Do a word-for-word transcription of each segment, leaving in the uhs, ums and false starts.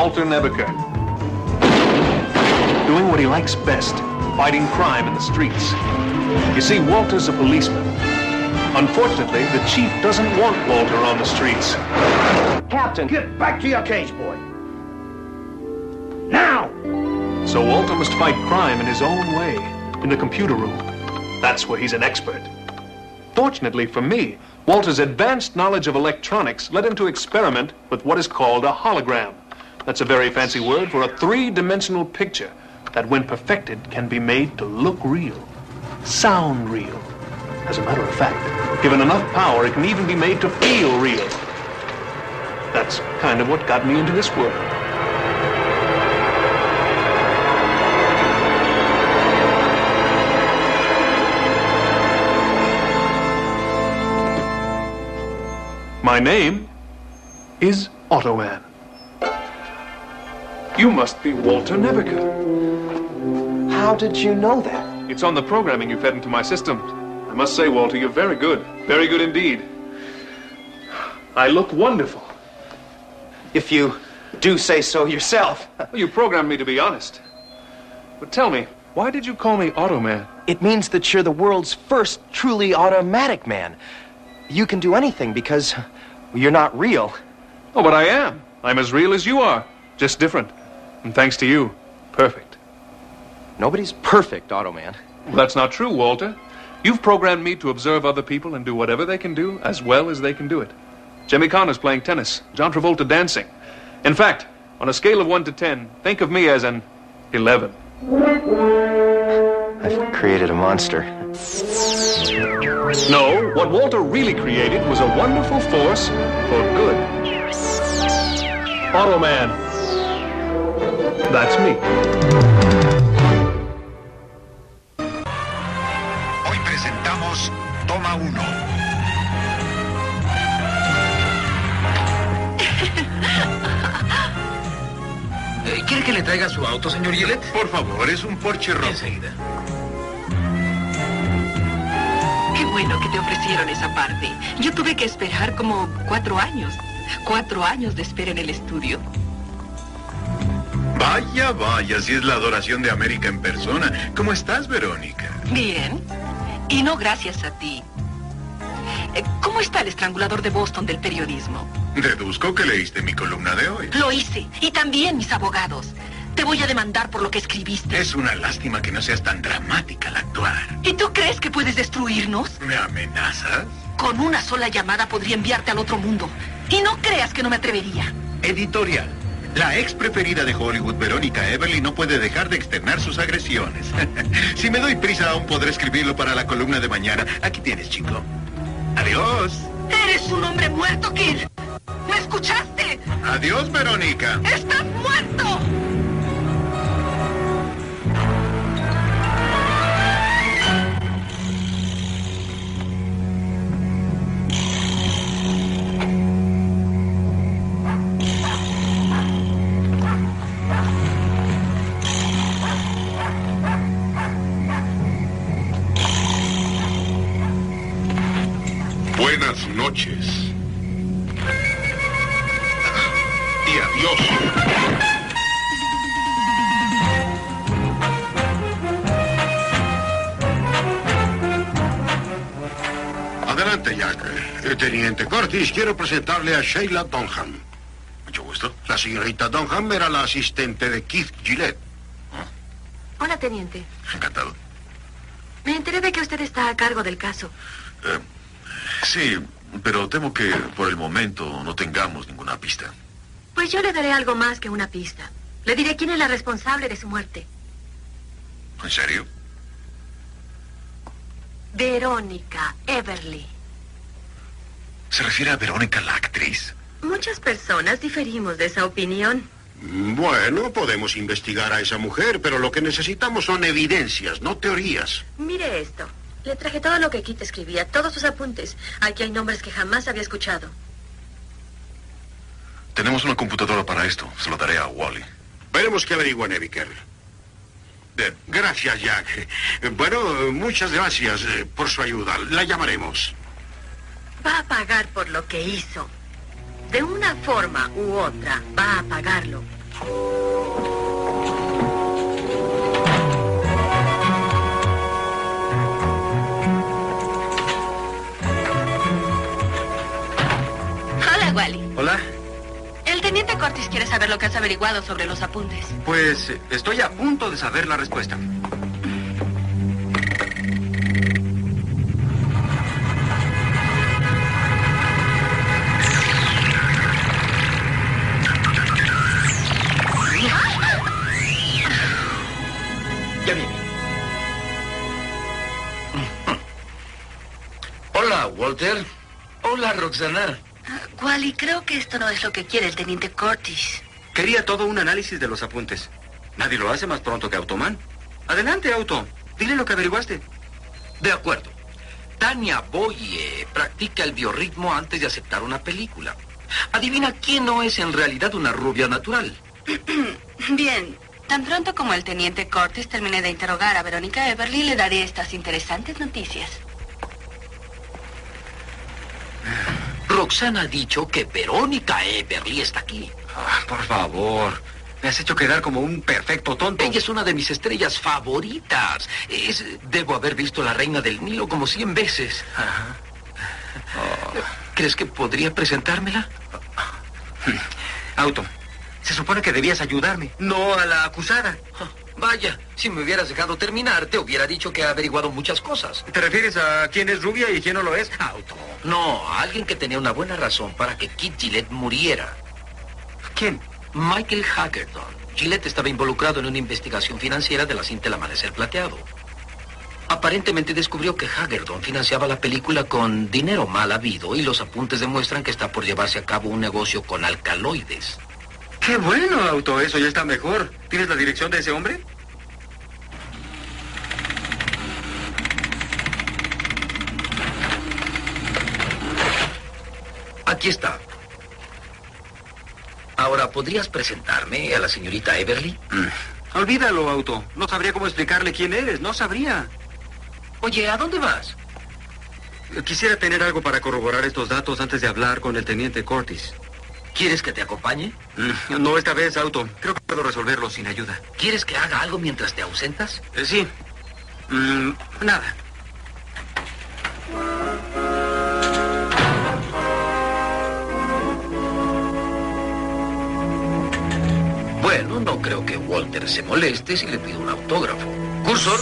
Walter Nebeker. Doing what he likes best, fighting crime in the streets. You see, Walter's a policeman. Unfortunately, the chief doesn't want Walter on the streets. Captain, get back to your cage, boy. Now! So Walter must fight crime in his own way, in the computer room. That's where he's an expert. Fortunately for me, Walter's advanced knowledge of electronics led him to experiment with what is called a hologram. That's a very fancy word for a three-dimensional picture that, when perfected, can be made to look real, sound real. As a matter of fact, given enough power, it can even be made to feel real. That's kind of what got me into this world. My name is Automan. You must be Walter Nebeker. How did you know that? It's on the programming you fed into my system. I must say, Walter, you're very good. Very good indeed. I look wonderful. If you do say so yourself. Well, you programmed me to be honest. But tell me, why did you call me Automan? It means that you're the world's first truly automatic man. You can do anything because you're not real. Oh, but I am. I'm as real as you are, just different. And thanks to you, perfect. Nobody's perfect, Automan. Well, that's not true, Walter. You've programmed me to observe other people and do whatever they can do as well as they can do it. Jimmy Connors playing tennis, John Travolta dancing. In fact, on a scale of one to ten, think of me as an eleven. I've created a monster. No, what Walter really created was a wonderful force for good. Automan. That's me. Hoy presentamos Toma Uno. ¿Quiere que le traiga su auto, señor Gillette? Por favor, es un Porsche rojo. Enseguida. Qué bueno que te ofrecieron esa parte. Yo tuve que esperar como cuatro años. Cuatro años de espera en el estudio. Vaya, vaya, si es la adoración de América en persona. ¿Cómo estás, Verónica? Bien. Y no gracias a ti. Eh, ¿Cómo está el estrangulador de Boston del periodismo? Deduzco que leíste mi columna de hoy. Lo hice. Y también mis abogados. Te voy a demandar por lo que escribiste. Es una lástima que no seas tan dramática al actuar. ¿Y tú crees que puedes destruirnos? ¿Me amenazas? Con una sola llamada podría enviarte al otro mundo. Y no creas que no me atrevería. Editorial. La ex preferida de Hollywood, Verónica Everly, no puede dejar de externar sus agresiones. Si me doy prisa, aún podré escribirlo para la columna de mañana. Aquí tienes, chico. Adiós. Eres un hombre muerto, Kid. ¿Me escuchaste? Adiós, Verónica. ¡Estás muerto! Buenas noches. Y adiós. Adelante, Jack. Eh, Teniente Curtis, quiero presentarle a Sheila Dunham. Mucho gusto. La señorita Dunham era la asistente de Keith Gillette. ¿Oh? Hola, teniente. Encantado. Me enteré de que usted está a cargo del caso. Eh, sí, pero temo que por el momento no tengamos ninguna pista. Pues yo le daré algo más que una pista. Le diré quién es la responsable de su muerte. ¿En serio? Verónica Everly. ¿Se refiere a Verónica, la actriz? Muchas personas diferimos de esa opinión. Bueno, podemos investigar a esa mujer, pero lo que necesitamos son evidencias, no teorías. Mire esto. Le traje todo lo que Kit escribía, todos sus apuntes. Aquí hay nombres que jamás había escuchado. Tenemos una computadora para esto. Se lo daré a Wally. Veremos qué averigua Nebeker. Eh, gracias, Jack. Eh, bueno, muchas gracias eh, por su ayuda. La llamaremos. Va a pagar por lo que hizo. De una forma u otra, va a pagarlo. Hola, Wally. Hola. El teniente Curtis quiere saber lo que has averiguado sobre los apuntes. Pues eh, estoy a punto de saber la respuesta. Ya viene. Hola, Walter. Hola, Roxana. Uh, Wally, creo que esto no es lo que quiere el teniente Curtis. Quería todo un análisis de los apuntes. Nadie lo hace más pronto que Automan. Adelante, Auto. Dile lo que averiguaste. De acuerdo. Tania Boye practica el biorritmo antes de aceptar una película. Adivina quién no es en realidad una rubia natural. Bien. Tan pronto como el teniente Curtis termine de interrogar a Verónica Everly, le daré estas interesantes noticias. Roxana ha dicho que Verónica Everly está aquí. Ah, por favor. Me has hecho quedar como un perfecto tonto. Ella es una de mis estrellas favoritas. Es, debo haber visto La Reina del Nilo como cien veces. Ajá. Oh. ¿Crees que podría presentármela? Auto, se supone que debías ayudarme, no a la acusada. Vaya, si me hubieras dejado terminar, te hubiera dicho que he averiguado muchas cosas. ¿Te refieres a quién es rubia y quién no lo es? Auto. No, a alguien que tenía una buena razón para que Kit Gillette muriera. ¿Quién? Michael Haggerty. Gillette estaba involucrado en una investigación financiera de la cinta El Amanecer Plateado. Aparentemente descubrió que Haggerty financiaba la película con dinero mal habido y los apuntes demuestran que está por llevarse a cabo un negocio con alcaloides. ¡Qué bueno, Auto! Eso ya está mejor. ¿Tienes la dirección de ese hombre? Aquí está. Ahora, ¿podrías presentarme a la señorita Everly? Mm. Olvídalo, Auto. No sabría cómo explicarle quién eres. No sabría. Oye, ¿a dónde vas? Quisiera tener algo para corroborar estos datos antes de hablar con el teniente Curtis. ¿Quieres que te acompañe? Mm, no esta vez, Auto. Creo que puedo resolverlo sin ayuda. ¿Quieres que haga algo mientras te ausentas? Eh, sí. Mm, nada. Bueno, no creo que Walter se moleste si le pido un autógrafo. Cursor.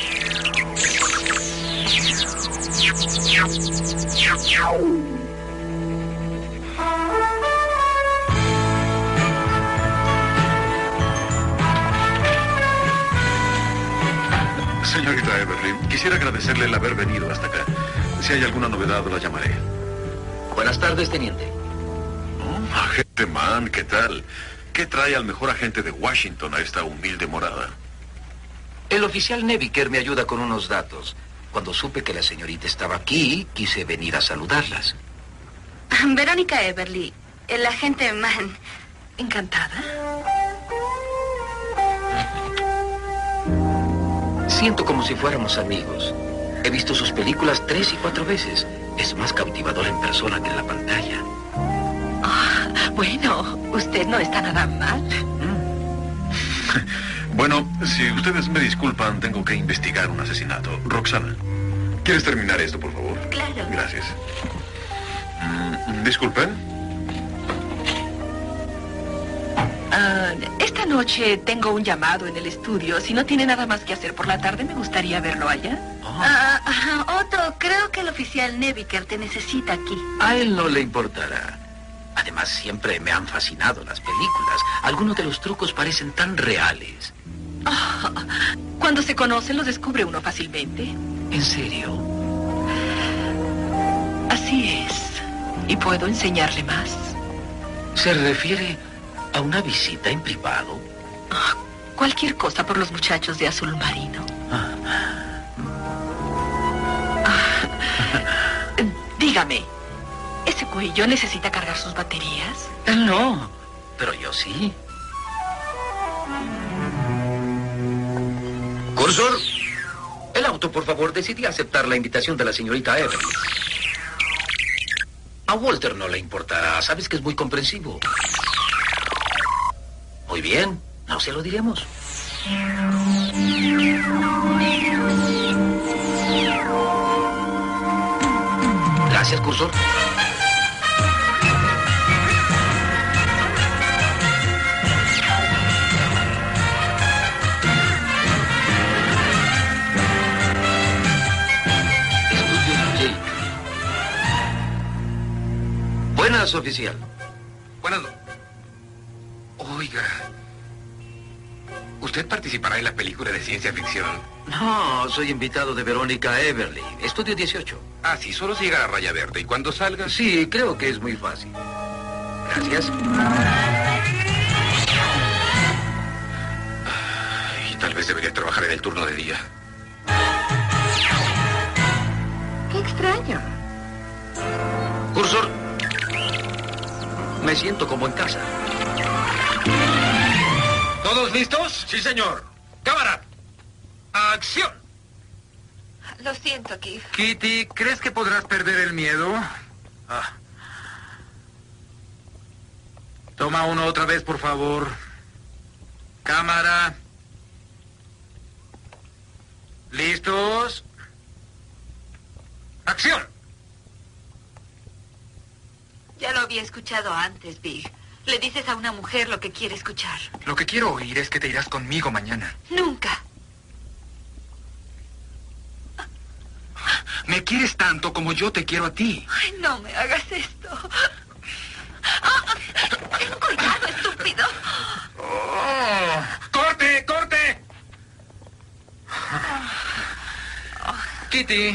Señorita Everly, quisiera agradecerle el haber venido hasta acá. Si hay alguna novedad, la llamaré. Buenas tardes, teniente. Oh, agente Mann, ¿qué tal? ¿Qué trae al mejor agente de Washington a esta humilde morada? El oficial Neviker me ayuda con unos datos. Cuando supe que la señorita estaba aquí, quise venir a saludarlas. Verónica Everly, el agente Mann. Encantada. Siento como si fuéramos amigos. He visto sus películas tres y cuatro veces. Es más cautivador en persona que en la pantalla. Oh, bueno, usted no está nada mal. Bueno, si ustedes me disculpan, tengo que investigar un asesinato. Roxana, ¿quieres terminar esto, por favor? Claro. Gracias. Mm, disculpen. Uh, esta noche tengo un llamado en el estudio. Si no tiene nada más que hacer por la tarde, me gustaría verlo allá. Oh. Uh, uh, Otto, creo que el oficial Neviker te necesita aquí. A él no le importará. Además, siempre me han fascinado las películas. Algunos de los trucos parecen tan reales. Oh, cuando se conocen, los descubre uno fácilmente. ¿En serio? Así es. ¿Y puedo enseñarle más? ¿Se refiere a una visita en privado? Oh, cualquier cosa por los muchachos de azul marino. Ah. Ah, dígame, ¿ese cuello necesita cargar sus baterías? Él no, pero yo sí. Cursor. El auto, por favor, decidí aceptar la invitación de la señorita Everly. A Walter no le importará. Sabes que es muy comprensivo. Muy bien, no se lo diremos. Gracias, cursor. Buenas, oficial. Buenas. Oiga, ¿usted participará en la película de ciencia ficción? No, soy invitado de Verónica Everly. Estudio dieciocho. Ah, sí, solo si llega a la raya verde. ¿Y cuando salga? Sí, creo que es muy fácil. Gracias. Y tal vez debería trabajar en el turno de día. Qué extraño. Cursor. Me siento como en casa. ¿Todos listos? Sí, señor. ¡Cámara! ¡Acción! Lo siento, Keith. Kitty, ¿crees que podrás perder el miedo? Ah. Toma uno otra vez, por favor. Cámara. ¿Listos? ¡Acción! Ya lo había escuchado antes, Big. Le dices a una mujer lo que quiere escuchar. Lo que quiero oír es que te irás conmigo mañana. Nunca. Me quieres tanto como yo te quiero a ti. Ay, no me hagas esto. ¡Ah! ¡Cuidado, estúpido! Oh, ¡corte, corte! Kitty.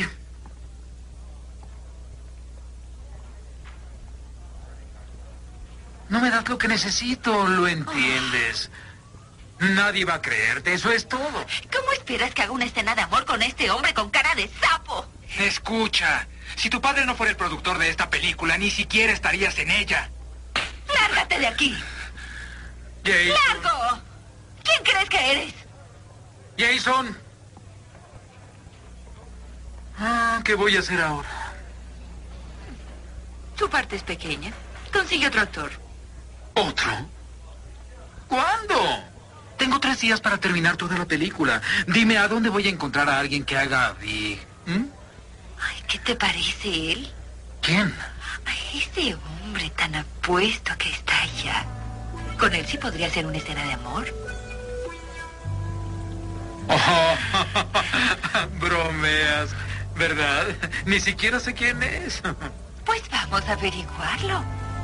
No me das lo que necesito, ¿lo entiendes? Nadie va a creerte, eso es todo. ¿Cómo esperas que haga una escena de amor con este hombre con cara de sapo? Escucha, si tu padre no fuera el productor de esta película, ni siquiera estarías en ella. ¡Lárgate de aquí! Jason. ¡Largo! ¿Quién crees que eres? Jason. Ah, ¿qué voy a hacer ahora? Tu parte es pequeña. Consigue otro actor. ¿Otro? ¿Cuándo? Tengo tres días para terminar toda la película. Dime, ¿a dónde voy a encontrar a alguien que haga a Big? ¿Mm? Ay, ¿qué te parece él? ¿Quién? Ay, ese hombre tan apuesto que está allá. ¿Con él sí podría ser una escena de amor? Oh, bromeas, ¿verdad? Ni siquiera sé quién es. Pues vamos a averiguarlo.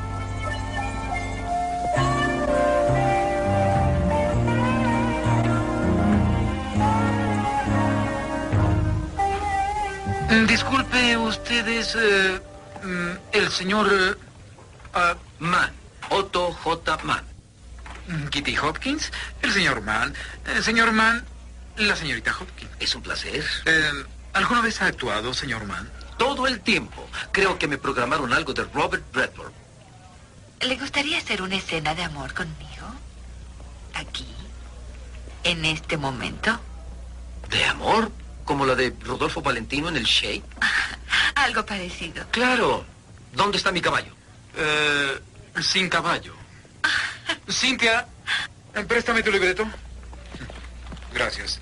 Disculpe, usted es eh, el señor eh, uh, Mann. Otto J. Mann. Kitty Hopkins, el señor Mann, el señor Mann, la señorita Hopkins. Es un placer. Eh, ¿Alguna vez ha actuado, señor Mann? Todo el tiempo. Creo que me programaron algo de Robert Redford. ¿Le gustaría hacer una escena de amor conmigo? ¿Aquí? ¿En este momento? ¿De amor? ¿Como la de Rodolfo Valentino en el Shake? Algo parecido. Claro. ¿Dónde está mi caballo? Eh, sin caballo. Cynthia, préstame tu libreto. Gracias.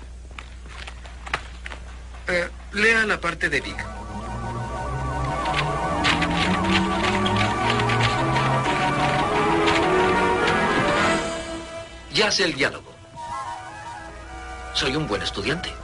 Eh, lea la parte de Big. Ya sé el diálogo. Soy un buen estudiante.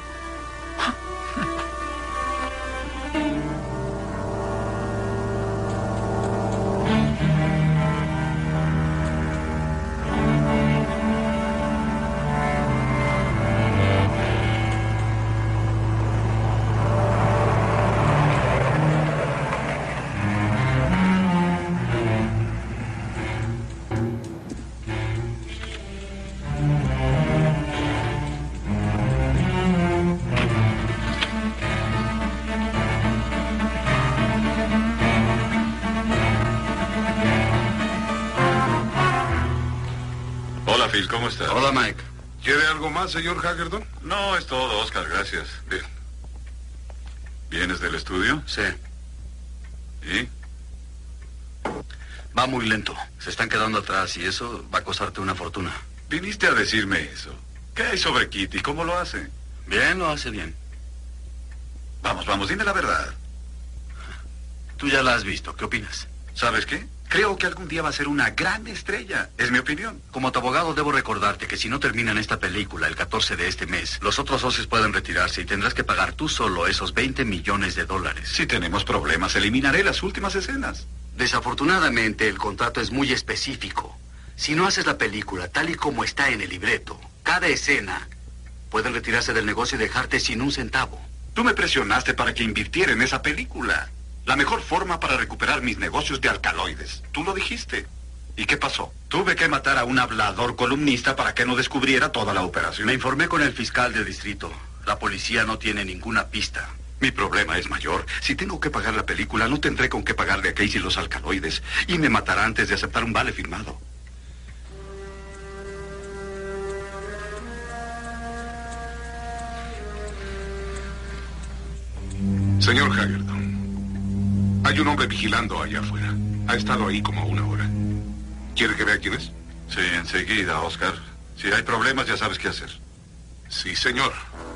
¿Cómo estás? Hola, Mike. ¿Quiere algo más, señor Haggerton? No, es todo, Oscar, gracias. Bien. ¿Vienes del estudio? Sí. ¿Y? Va muy lento. Se están quedando atrás y eso va a costarte una fortuna. Viniste a decirme eso. ¿Qué hay sobre Kitty? ¿Cómo lo hace? Bien, lo hace bien. Vamos, vamos, dime la verdad. Tú ya la has visto. ¿Qué opinas? ¿Sabes qué? Creo que algún día va a ser una gran estrella. Es mi opinión. Como tu abogado debo recordarte que si no terminan esta película el catorce de este mes, los otros socios pueden retirarse y tendrás que pagar tú solo esos veinte millones de dólares. Si tenemos problemas, eliminaré las últimas escenas. Desafortunadamente, el contrato es muy específico. Si no haces la película tal y como está en el libreto, cada escena, pueden retirarse del negocio y dejarte sin un centavo. Tú me presionaste para que invirtiera en esa película. La mejor forma para recuperar mis negocios de alcaloides. Tú lo dijiste. ¿Y qué pasó? Tuve que matar a un hablador columnista para que no descubriera toda la operación. Me informé con el fiscal del distrito. La policía no tiene ninguna pista. Mi problema es mayor. Si tengo que pagar la película, no tendré con qué pagarle a Casey los alcaloides. Y me matará antes de aceptar un vale firmado. Señor Haggerty. Hay un hombre vigilando allá afuera. Ha estado ahí como una hora. ¿Quiere que vea quién es? Sí, enseguida, Oscar. Si hay problemas, ya sabes qué hacer. Sí, señor.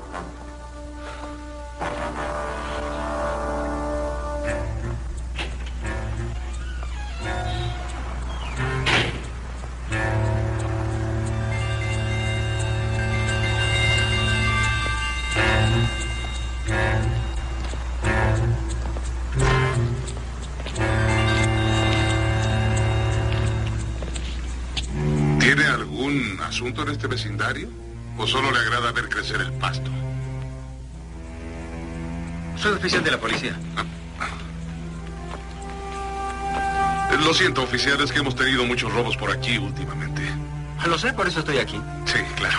¿Tiene algún asunto en este vecindario? ¿O solo le agrada ver crecer el pasto? Soy oficial de la policía. Lo siento, oficial, es que hemos tenido muchos robos por aquí últimamente. Lo sé, por eso estoy aquí. Sí, claro.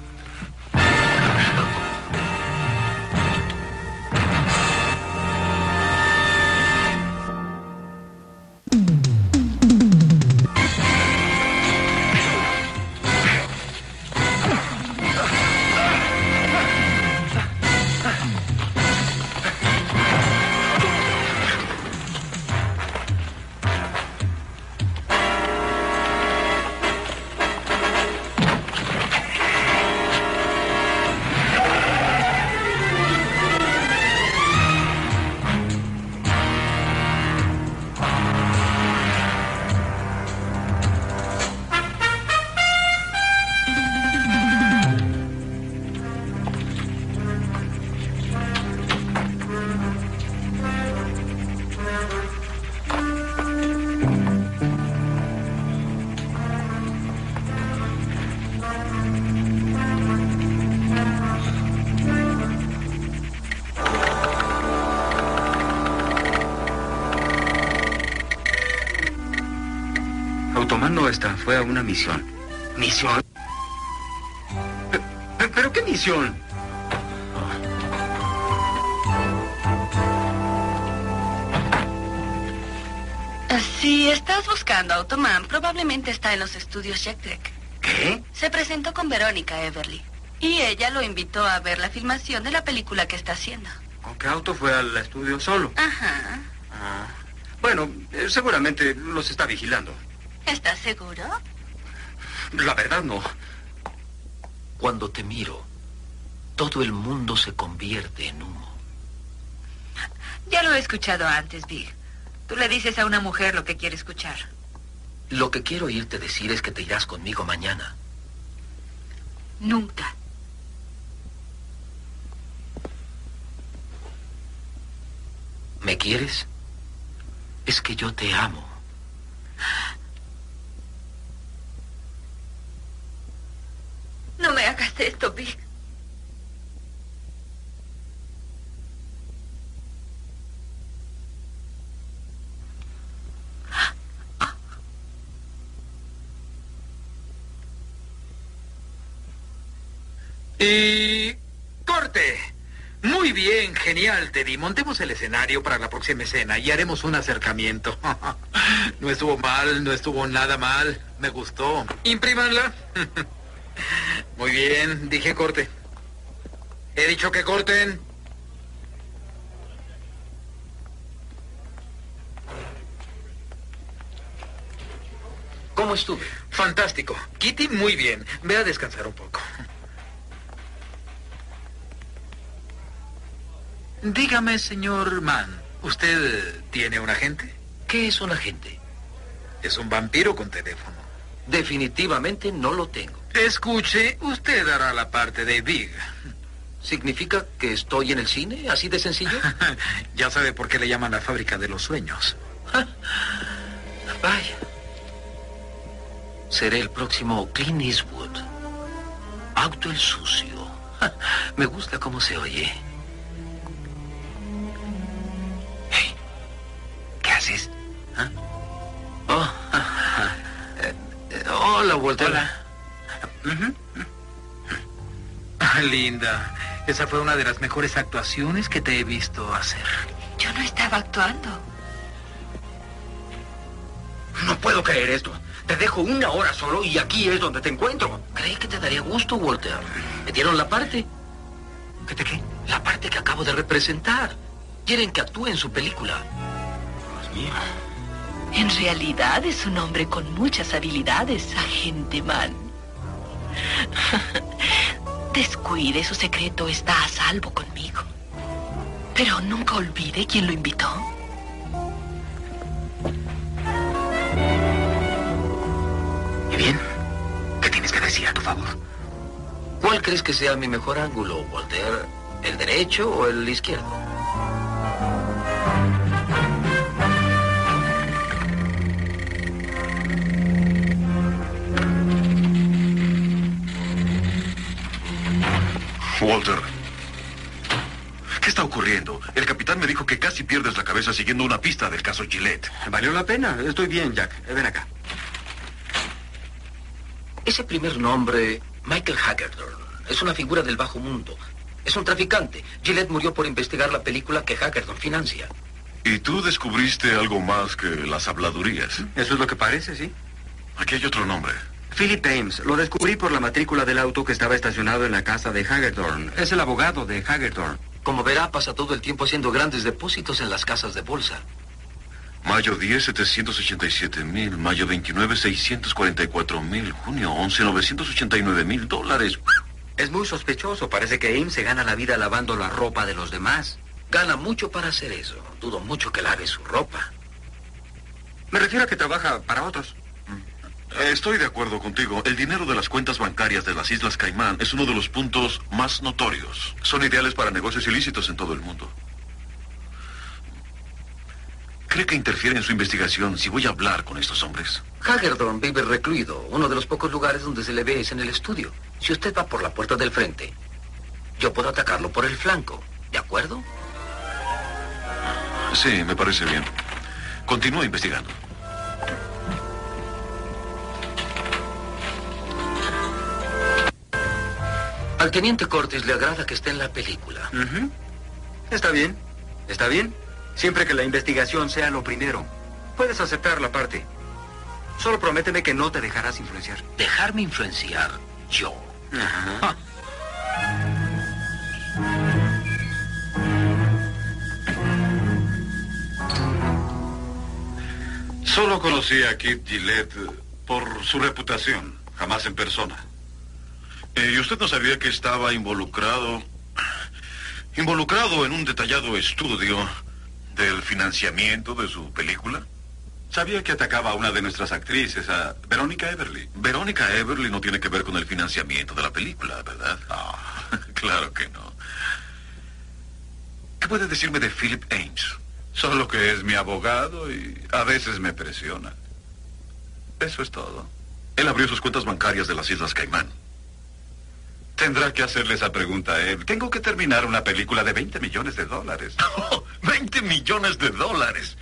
Automan no está, fue a una misión. ¿Misión? ¿Pero, pero qué misión? Si estás buscando a Automan, probablemente está en los estudios Shecktrek. ¿Qué? Se presentó con Verónica Everly. Y ella lo invitó a ver la filmación de la película que está haciendo. ¿Con qué auto fue al estudio solo? Ajá. Ah. Bueno, eh, seguramente los está vigilando. ¿Estás seguro? La verdad no. Cuando te miro, todo el mundo se convierte en humo. Ya lo he escuchado antes, Big. Tú le dices a una mujer lo que quiere escuchar. Lo que quiero oírte decir es que te irás conmigo mañana. Nunca. ¿Me quieres? Es que yo te amo. No me hagas esto, Big. Y... corte. Muy bien, genial, Teddy. Montemos el escenario para la próxima escena y haremos un acercamiento. No estuvo mal, no estuvo nada mal. Me gustó. Imprímanla. Muy bien, dije corte. He dicho que corten. ¿Cómo estuve? Fantástico. Kitty, muy bien. Ve a descansar un poco. Dígame, señor Mann, ¿usted tiene un agente? ¿Qué es un agente? Es un vampiro con teléfono. Definitivamente no lo tengo. Escuche, usted hará la parte de Big. ¿Significa que estoy en el cine? ¿Así de sencillo? Ya sabe por qué le llaman la fábrica de los sueños. Vaya. Seré el próximo Clint Eastwood. Auto el sucio. Me gusta cómo se oye. Hey, ¿qué haces? ¿Ah? Oh, eh, eh, hola, Walter. Hola. Uh-huh. Ah, linda. Esa fue una de las mejores actuaciones que te he visto hacer. Yo no estaba actuando. No puedo creer esto. Te dejo una hora solo y aquí es donde te encuentro. Creí que te daría gusto, Walter. Me dieron la parte. ¿Qué te qué? La parte que acabo de representar. Quieren que actúe en su película. Dios mío. En realidad es un hombre con muchas habilidades, agente Mann. Descuide, su secreto está a salvo conmigo. Pero nunca olvide quién lo invitó. ¿Y bien? ¿Qué tienes que decir a tu favor? ¿Cuál crees que sea mi mejor ángulo, Walter? ¿El derecho o el izquierdo? Walter, ¿qué está ocurriendo? El capitán me dijo que casi pierdes la cabeza siguiendo una pista del caso Gillette. Valió la pena. Estoy bien, Jack. Ven acá. Ese primer nombre, Michael Hagedorn, es una figura del bajo mundo. Es un traficante. Gillette murió por investigar la película que Hagedorn financia. ¿Y tú descubriste algo más que las habladurías? Eso es lo que parece, sí. Aquí hay otro nombre. Philip Ames. Lo descubrí por la matrícula del auto que estaba estacionado en la casa de Hagedorn. Es el abogado de Hagedorn. Como verá, pasa todo el tiempo haciendo grandes depósitos en las casas de bolsa. Mayo diez, setecientos ochenta y siete mil. Mayo veintinueve, seiscientos cuarenta y cuatro mil. Junio once, novecientos ochenta y nueve mil dólares. Es muy sospechoso. Parece que Ames se gana la vida lavando la ropa de los demás. Gana mucho para hacer eso. Dudo mucho que lave su ropa. Me refiero a que trabaja para otros. Estoy de acuerdo contigo. El dinero de las cuentas bancarias de las Islas Caimán es uno de los puntos más notorios. Son ideales para negocios ilícitos en todo el mundo. ¿Cree que interfiere en su investigación si voy a hablar con estos hombres? Hagedorn vive recluido. Uno de los pocos lugares donde se le ve es en el estudio. Si usted va por la puerta del frente, yo puedo atacarlo por el flanco. ¿De acuerdo? Sí, me parece bien. Continúa investigando. Al teniente Cortes le agrada que esté en la película. Uh-huh. Está bien, está bien. Siempre que la investigación sea lo primero. Puedes aceptar la parte. Solo prométeme que no te dejarás influenciar. ¿Dejarme influenciar? Yo. Ajá. Solo conocí a Kit Gillette por su reputación, jamás en persona. Eh, ¿Y usted no sabía que estaba involucrado, involucrado en un detallado estudio del financiamiento de su película? Sabía que atacaba a una de nuestras actrices, a Verónica Everly. Verónica Everly no tiene que ver con el financiamiento de la película, ¿verdad? No. Claro que no. ¿Qué puede decirme de Philip Ames? Solo que es mi abogado y a veces me presiona. Eso es todo. Él abrió sus cuentas bancarias de las Islas Caimán. Tendrá que hacerle esa pregunta a él. Tengo que terminar una película de veinte millones de dólares. Oh, ¡veinte millones de dólares!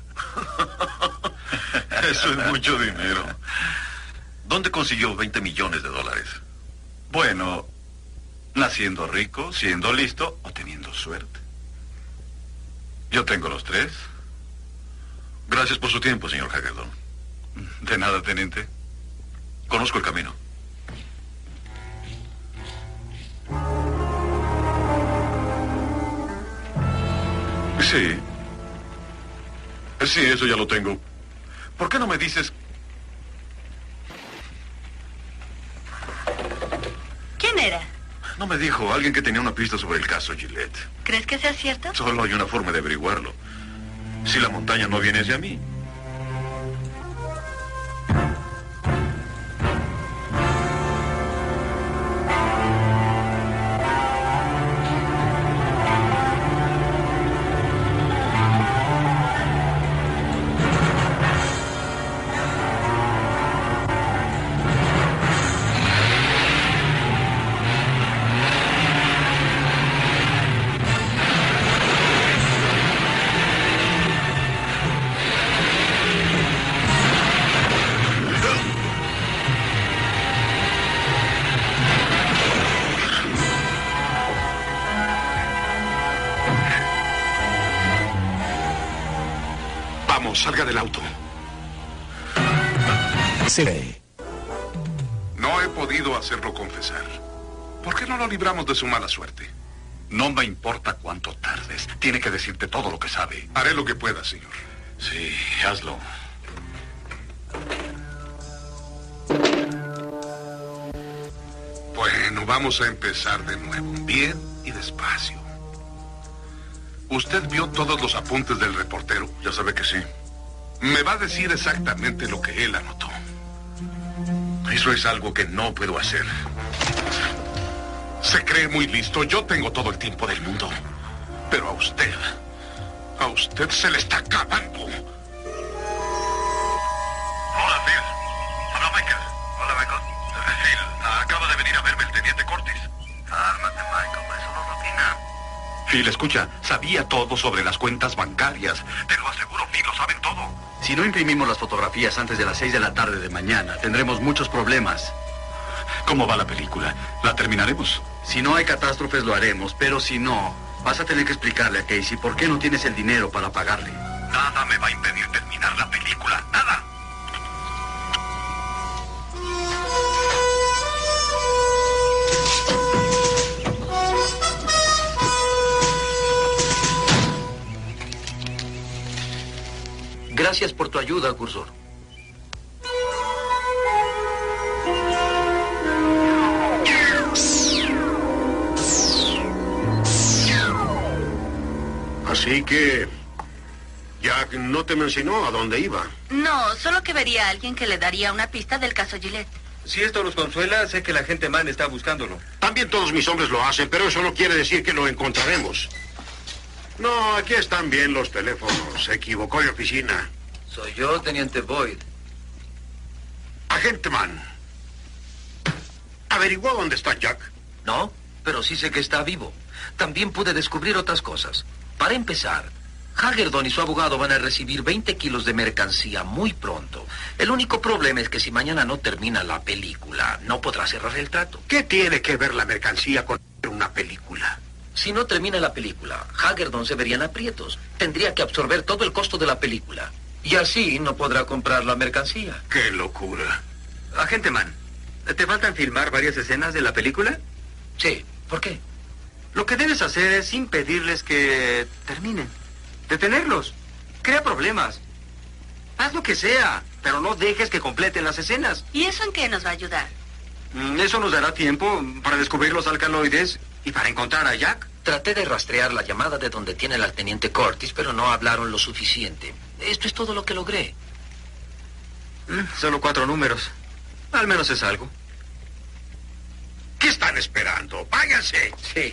Eso es mucho dinero. ¿Dónde consiguió veinte millones de dólares? Bueno, naciendo rico, siendo listo o teniendo suerte. Yo tengo los tres. Gracias por su tiempo, señor Hagedorn. De nada, teniente. Conozco el camino. Sí. Sí, eso ya lo tengo. ¿Por qué no me dices era? No me dijo. Alguien que tenía una pista sobre el caso Gillette. ¿Crees que sea cierto? Solo hay una forma de averiguarlo. Si la montaña no viene hacia mí. Salga del auto. Sí. No he podido hacerlo confesar. ¿Por qué no lo libramos de su mala suerte? No me importa cuánto tardes. Tiene que decirte todo lo que sabe. Haré lo que pueda, señor. Sí, hazlo. Bueno, vamos a empezar de nuevo. Bien y despacio. ¿Usted vio todos los apuntes del reportero? Ya sabe que sí. Me va a decir exactamente lo que él anotó. Eso es algo que no puedo hacer. Se cree muy listo. Yo tengo todo el tiempo del mundo. Pero a usted, a usted se le está acabando. Hola, Phil. Hola, Michael. Hola, Michael. Uh, Phil, acaba de venir a verme el teniente Curtis. Cálmate, Michael. Es una rutina. Phil, escucha. Sabía todo sobre las cuentas bancarias. Te lo aseguro, Phil. Lo saben todo. Si no imprimimos las fotografías antes de las seis de la tarde de mañana, tendremos muchos problemas. ¿Cómo va la película? ¿La terminaremos? Si no hay catástrofes, lo haremos, pero si no, vas a tener que explicarle a Casey por qué no tienes el dinero para pagarle. Nada me va a impedir terminar la película. Nada. Gracias por tu ayuda, Cursor. Así que... Jack no te mencionó a dónde iba. No, solo que vería a alguien que le daría una pista del caso Gillette. Si esto los consuela, sé que la gente man está buscándolo. También todos mis hombres lo hacen, pero eso no quiere decir que lo encontraremos. No, aquí están bien los teléfonos. Se equivocó de oficina. Soy yo, Teniente Boyd. Agente Man. ¿Averiguó dónde está Jack? No, pero sí sé que está vivo. También pude descubrir otras cosas. Para empezar, Hagerdon y su abogado van a recibir veinte kilos de mercancía muy pronto. El único problema es que si mañana no termina la película, no podrá cerrar el trato. ¿Qué tiene que ver la mercancía con una película? Si no termina la película, Hagerdon se vería en aprietos. Tendría que absorber todo el costo de la película. Y así no podrá comprar la mercancía. ¡Qué locura! Agente Man, ¿te faltan filmar varias escenas de la película? Sí, ¿por qué? Lo que debes hacer es impedirles que terminen. Detenerlos. Crea problemas. Haz lo que sea, pero no dejes que completen las escenas. ¿Y eso en qué nos va a ayudar? Mm, Eso nos dará tiempo para descubrir los alcaloides y para encontrar a Jack. Traté de rastrear la llamada de donde tiene al teniente Curtis, pero no hablaron lo suficiente. Esto es todo lo que logré. Mm, Solo cuatro números. Al menos es algo. ¿Qué están esperando? ¡Váyanse! Sí.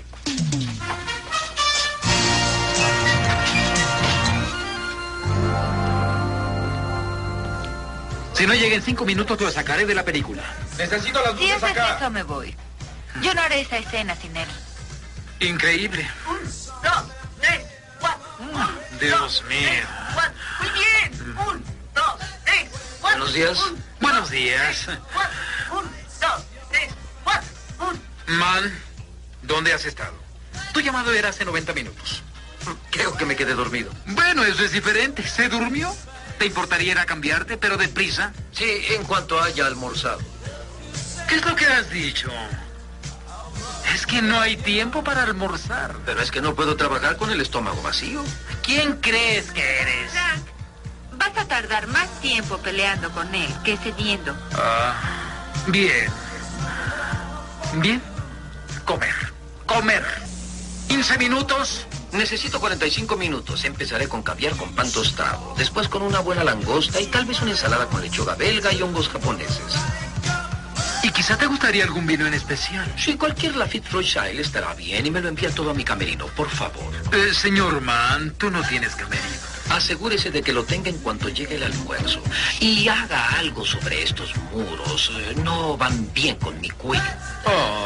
Si no llega en cinco minutos, lo sacaré de la película. Necesito las Si es eso, me voy. Yo no haré esa escena sin él. Increíble. Un, dos, tres, cuatro. Un, Dios dos, mío. tres, cuatro. Muy bien. Un, dos, tres, cuatro. Buenos días. Un, Buenos dos, días. tres, cuatro. Un, dos, tres, cuatro. Un. Man, ¿dónde has estado? Tu llamado era hace noventa minutos. Creo que me quedé dormido. Bueno, eso es diferente. ¿Se durmió? ¿Te importaría ir a cambiarte, pero deprisa? Sí, en cuanto haya almorzado. ¿Qué es lo que has dicho? Es que no hay tiempo para almorzar. Pero es que no puedo trabajar con el estómago vacío. ¿Quién crees que eres? Frank, vas a tardar más tiempo peleando con él que cediendo. Ah, bien. Bien. comer. Comer. quince minutos. Necesito cuarenta y cinco minutos. Empezaré con caviar con pan tostado. Después con una buena langosta y tal vez una ensalada con lechuga belga y hongos japoneses. Y quizá te gustaría algún vino en especial. Sí, cualquier Lafite Rothschild estará bien y me lo envía todo a mi camerino, por favor. Eh, señor Mann, tú no tienes camerino. Asegúrese de que lo tenga en cuanto llegue el almuerzo. Y haga algo sobre estos muros. Eh, No van bien con mi cuello. Oh.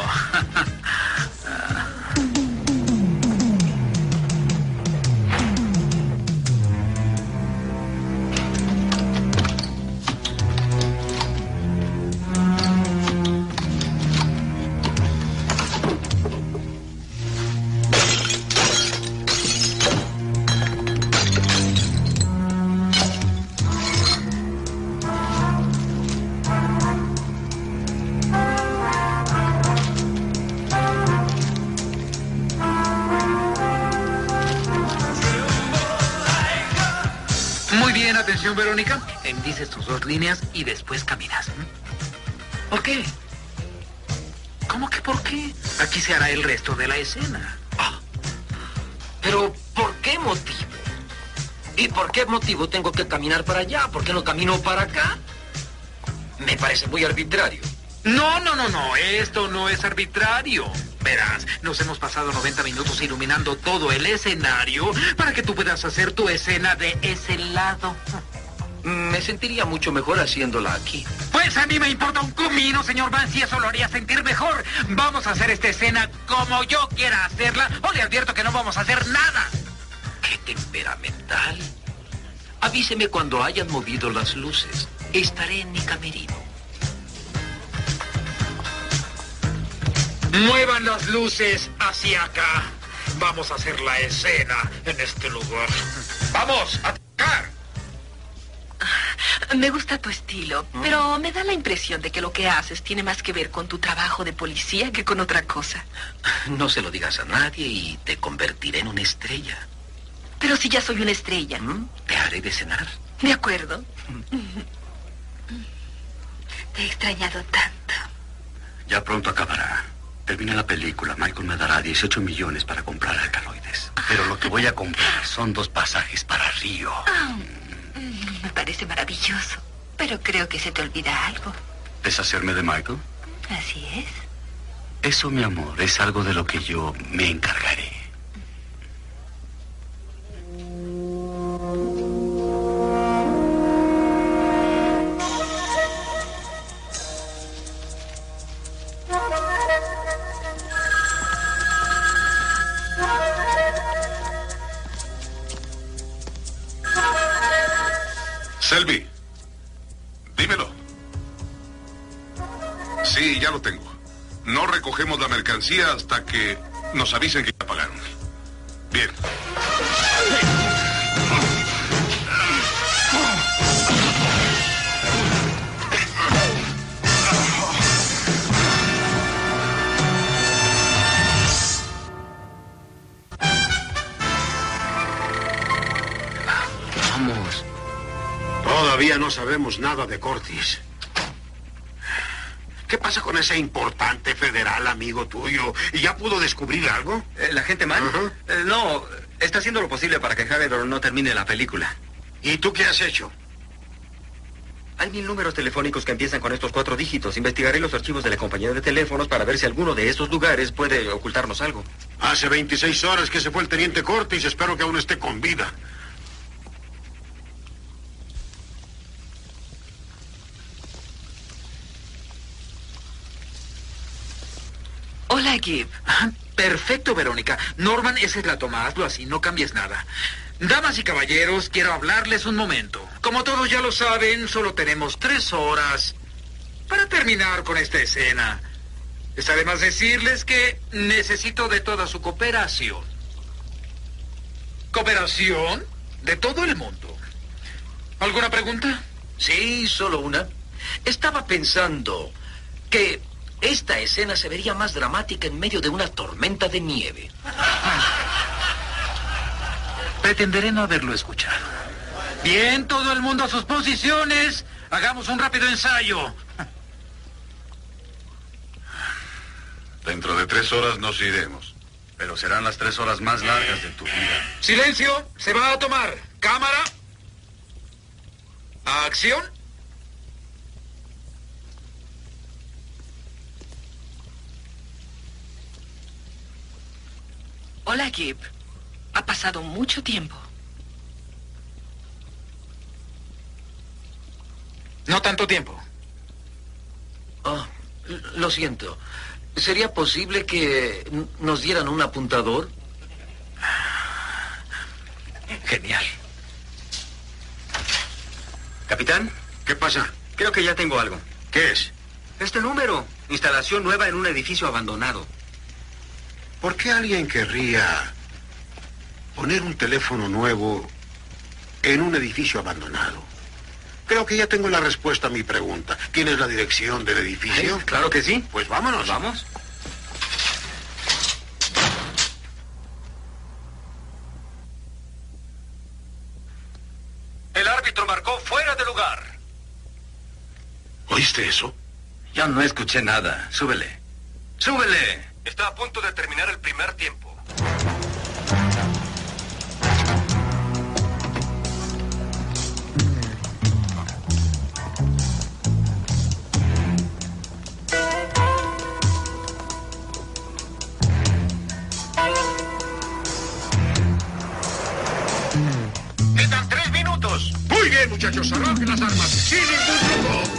Atención, Verónica. Dices tus dos líneas y después caminas. ¿Por qué? ¿Cómo que por qué? Aquí se hará el resto de la escena. Ah, pero ¿por qué motivo? ¿Y por qué motivo tengo que caminar para allá? ¿Por qué no camino para acá? Me parece muy arbitrario. No, no, no, no. Esto no es arbitrario. Verás, nos hemos pasado noventa minutos iluminando todo el escenario para que tú puedas hacer tu escena de ese lado. Me sentiría mucho mejor haciéndola aquí. Pues a mí me importa un comino, señor Mann, si eso lo haría sentir mejor. Vamos a hacer esta escena como yo quiera hacerla, o le advierto que no vamos a hacer nada. ¡Qué temperamental! Avíseme cuando hayan movido las luces. Estaré en mi camerino. Muevan las luces hacia acá. Vamos a hacer la escena en este lugar. ¡Vamos, a atacar! Me gusta tu estilo, pero me da la impresión de que lo que haces tiene más que ver con tu trabajo de policía que con otra cosa. No se lo digas a nadie y te convertiré en una estrella. Pero si ya soy una estrella. ¿Mm? Te haré de cenar. De acuerdo. Te he extrañado tanto. Ya pronto acabará. Termina la película. Michael me dará dieciocho millones para comprar alcaloides. Pero lo que voy a comprar son dos pasajes para Río. Oh, me parece maravilloso. Pero creo que se te olvida algo. ¿Deshacerme de Michael? Así es. Eso, mi amor, es algo de lo que yo me encargaré. Selby, dímelo. Sí, ya lo tengo. No recogemos la mercancía hasta que nos avisen que ya pagaron. Bien. Vamos. Todavía no sabemos nada de Curtis. ¿Qué pasa con ese importante federal amigo tuyo? ¿Y ya pudo descubrir algo? Eh, ¿La gente mal? Uh-huh. eh, no, está haciendo lo posible para que Hagedorn no termine la película. ¿Y tú qué has hecho? Hay mil números telefónicos que empiezan con estos cuatro dígitos. Investigaré los archivos de la compañía de teléfonos para ver si alguno de estos lugares puede ocultarnos algo. Hace veintiséis horas que se fue el teniente Curtis. Espero que aún esté con vida. Hola, Gib. Ah, perfecto, Verónica. Norman, esa es la toma. Hazlo así, no cambies nada. Damas y caballeros, quiero hablarles un momento. Como todos ya lo saben, solo tenemos tres horas para terminar con esta escena. Está de más decirles que necesito de toda su cooperación. ¿Cooperación? De todo el mundo. ¿Alguna pregunta? Sí, solo una. Estaba pensando que esta escena se vería más dramática en medio de una tormenta de nieve. Pretenderé no haberlo escuchado. Bien, todo el mundo a sus posiciones. Hagamos un rápido ensayo. Dentro de tres horas nos iremos. Pero serán las tres horas más largas de tu vida. ¡Silencio! Se va a tomar. Cámara. Acción. Hola, Gib. Ha pasado mucho tiempo. No tanto tiempo. Oh, lo siento. ¿Sería posible que nos dieran un apuntador? Genial. Capitán, ¿Qué pasa? creo que ya tengo algo. ¿Qué es? Este número. Instalación nueva en un edificio abandonado. ¿Por qué alguien querría poner un teléfono nuevo en un edificio abandonado? Creo que ya tengo la respuesta a mi pregunta. ¿Tienes la dirección del edificio? ¿Eh? Claro que sí. Pues vámonos. Vamos. El árbitro marcó fuera de lugar. ¿Oíste eso? Ya no escuché nada. Súbele. ¡Súbele! Está a punto de terminar el primer tiempo. ¡Quedan tres minutos! Muy bien, muchachos, arrojen las armas. ¡Sin ningún truco!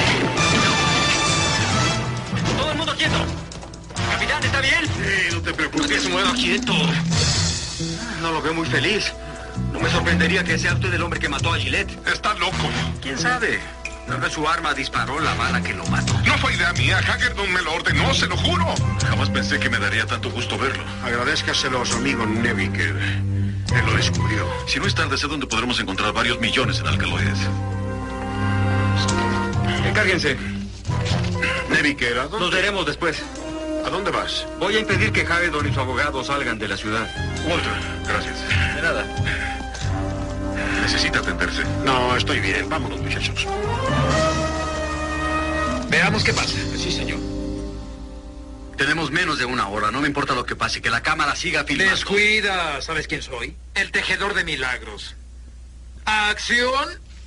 Todo el mundo quieto. Capitán, ¿está bien? Sí, no te preocupes. Que se mueva quieto. No lo veo muy feliz. No me sorprendería que sea usted el hombre que mató a Gillette. Está loco. ¿Quién sabe? Tal vez su arma disparó la bala que lo mató. No fue idea mía. Haggerty me lo ordenó, se lo juro. Jamás pensé que me daría tanto gusto verlo. Agradezcaselo a su amigo Neviker. Él lo descubrió. Si no es tarde, sé dónde podremos encontrar varios millones en alcaloides. Encárguense. Neviker, ¿a dónde? Nos veremos después. ¿A dónde vas? Voy a impedir que Hagedorn y su abogado salgan de la ciudad. Walter, gracias. De nada. Necesita atenderse. No, estoy bien. Vámonos, muchachos. Veamos qué pasa. Sí, señor. Tenemos menos de una hora. No me importa lo que pase. Que la cámara siga filmando. Descuida. ¿Sabes quién soy? El tejedor de milagros. Acción.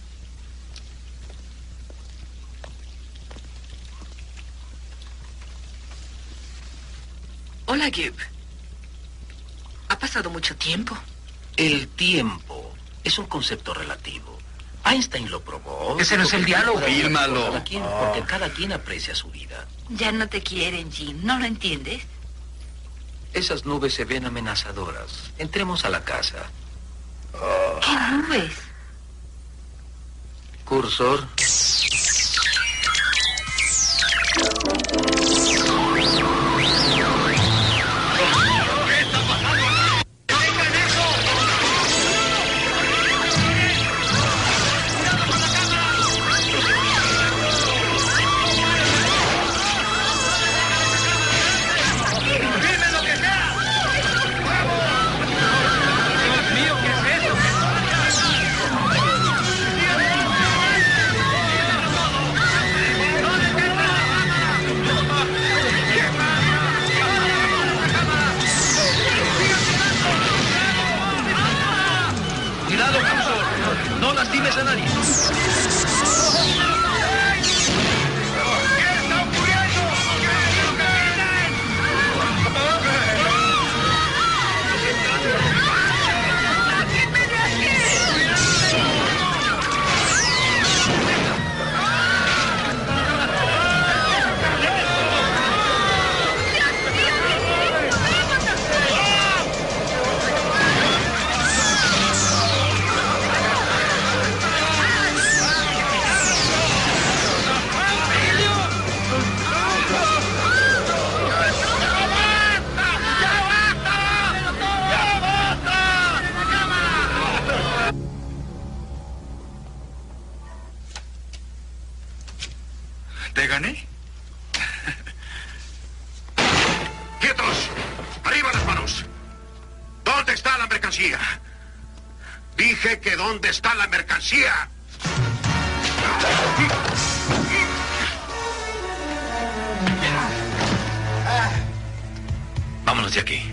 Hola, Gib. Ha pasado mucho tiempo. El tiempo es un concepto relativo. Einstein lo probó. Ese no es el diálogo. Fírmalo. Cada quien, porque cada quien aprecia su vida. Ya no te quieren, Jim. ¿No lo entiendes? Esas nubes se ven amenazadoras. Entremos a la casa. ¿Qué nubes? Cursor. Cuidado, cursor. No lastimes a nadie. ¿Te gané? ¡Quietos! ¡Arriba las manos! ¿Dónde está la mercancía? Dije que ¿dónde está la mercancía? Vámonos de aquí.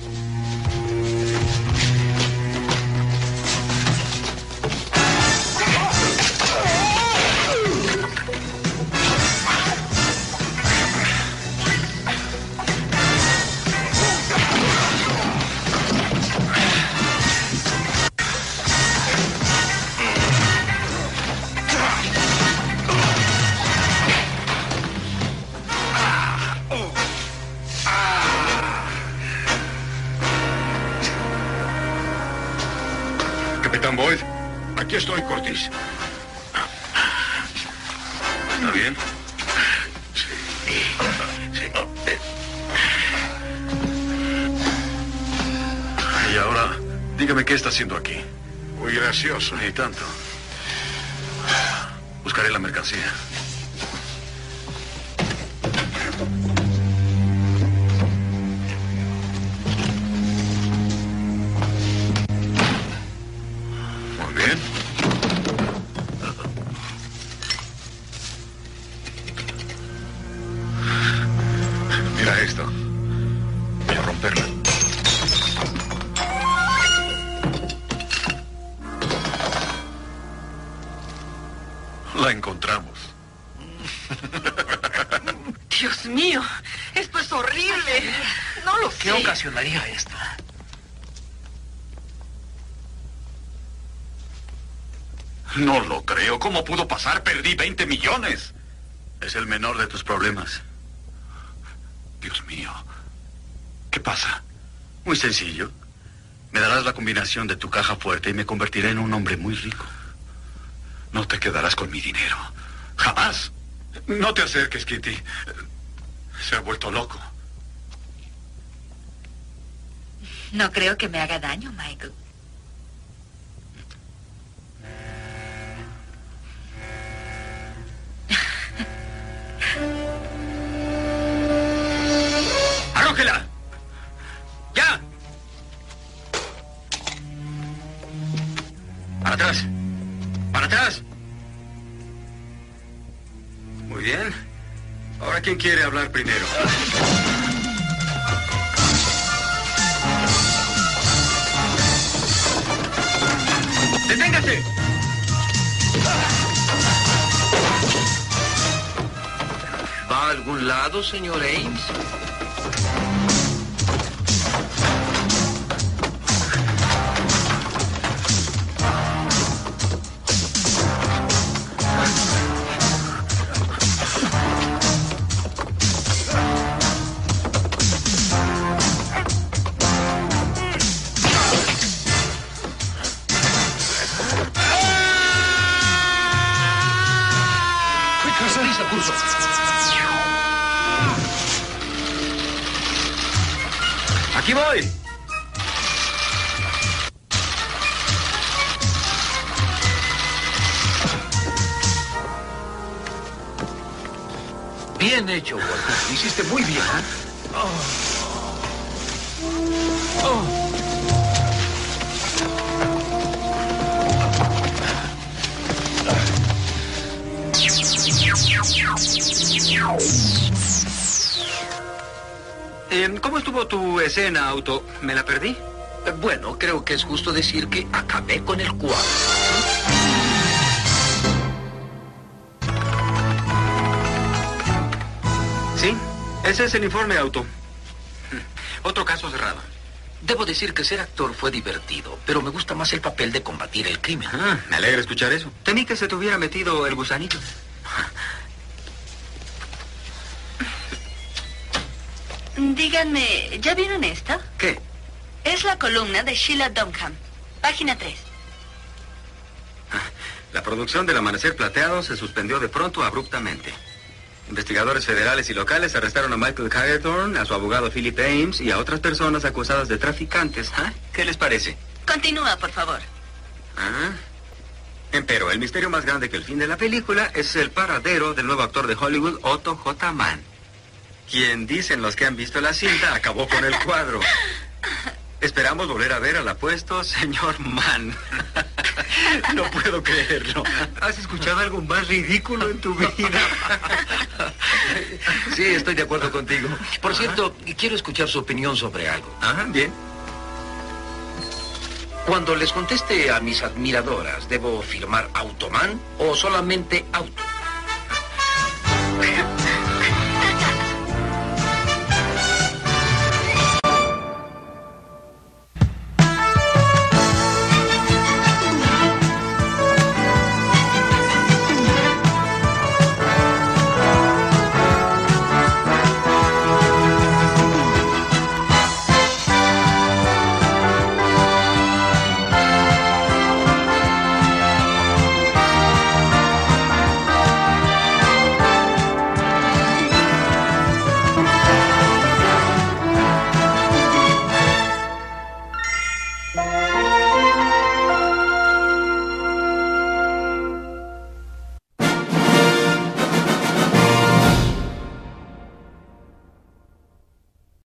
Capitán Boyd, aquí estoy, Curtis. ¿Está bien? Y ahora, dígame qué está haciendo aquí. Muy gracioso. Ni tanto. Buscaré la mercancía. Muy bien. Mira esto. Voy a romperla. La encontramos. Dios mío, esto es horrible. No lo sé. ¿Qué ocasionaría esto? No lo creo. ¿Cómo pudo pasar? Perdí veinte millones. Es el menor de tus problemas. Dios mío. ¿Qué pasa? Muy sencillo. Me darás la combinación de tu caja fuerte y me convertiré en un hombre muy rico. No te quedarás con mi dinero. Jamás. No te acerques, Kitty. Se ha vuelto loco. No creo que me haga daño, Michael. ¡Arrójela! ¡Ya! ¡Para atrás! ¡Para atrás! Muy bien. Ahora, ¿quién quiere hablar primero? ¡Deténgase! ¿Va a algún lado, señor Ames? ¡Aquí voy! Bien hecho, Walter. Lo hiciste muy bien. Oh. Oh. Eh, ¿Cómo estuvo tu escena, Auto? ¿Me la perdí? Eh, bueno, creo que es justo decir que acabé con el cuadro. Sí, ese es el informe, Auto. Otro caso cerrado. Debo decir que ser actor fue divertido, pero me gusta más el papel de combatir el crimen. Ah, me alegra escuchar eso. Temí que se te hubiera metido el gusanito. Díganme, ¿ya vieron esto? ¿Qué? Es la columna de Sheila Dunham, página tres. La producción del Amanecer Plateado se suspendió de pronto abruptamente. Investigadores federales y locales arrestaron a Michael Hagethorn, a su abogado Philip Ames y a otras personas acusadas de traficantes. ¿Ah? ¿Qué les parece? Continúa, por favor. Ah. Empero, el misterio más grande que el fin de la película es el paradero del nuevo actor de Hollywood, Otto J. Mann, quien, dicen los que han visto la cinta, acabó con el cuadro. Esperamos volver a ver al apuesto señor Mann. No puedo creerlo. ¿Has escuchado algo más ridículo en tu vida? Sí, estoy de acuerdo contigo. Por cierto, quiero escuchar su opinión sobre algo. Ajá, bien. Cuando les conteste a mis admiradoras, ¿debo firmar Automan o solamente Auto? Bye.